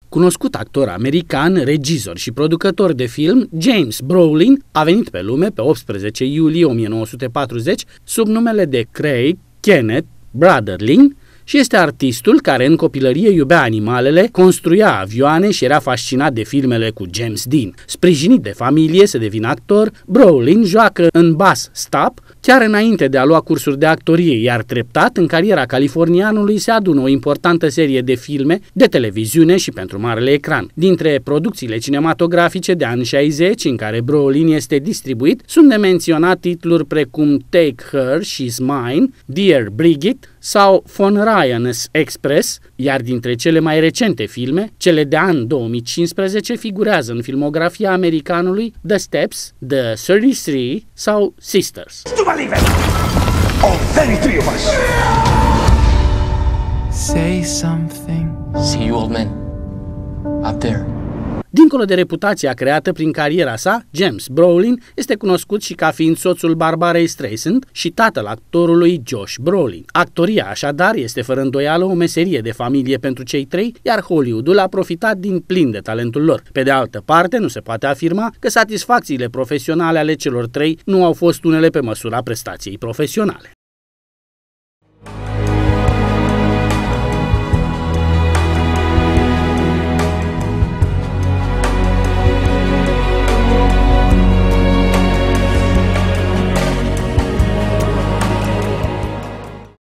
Cunoscut actor american, regizor și producător de film, James Brolin a venit pe lume pe 18 iulie 1940 sub numele de Craig Kenneth Brotherling și este artistul care în copilărie iubea animalele, construia avioane și era fascinat de filmele cu James Dean. Sprijinit de familie să devină actor, Brolin joacă în Bus Stop chiar înainte de a lua cursuri de actorie, iar treptat în cariera californianului se adună o importantă serie de filme, de televiziune și pentru marele ecran. Dintre producțiile cinematografice de anii 60 în care Brolin este distribuit, sunt de menționat titluri precum Take Her, She's Mine, Dear Brigitte sau Von Ryan's Express, iar dintre cele mai recente filme, cele de an 2015 figurează în filmografia americanului The Steps, The 33 sau Sisters. To believe it! All 33 of us! Say something. See you, old man. Up there. Dincolo de reputația creată prin cariera sa, James Brolin este cunoscut și ca fiind soțul Barbarei Streisand și tatăl actorului Josh Brolin. Actoria, așadar, este fără îndoială o meserie de familie pentru cei trei, iar Hollywoodul a profitat din plin de talentul lor. Pe de altă parte, nu se poate afirma că satisfacțiile profesionale ale celor trei nu au fost unele pe măsura prestației profesionale.